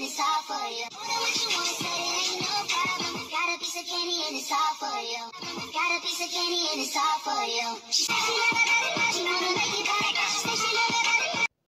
it's all for you. Order what you want, say it ain't no problem. Got a piece of candy and it's all for you. Got a piece of candy and it's all for you. She said she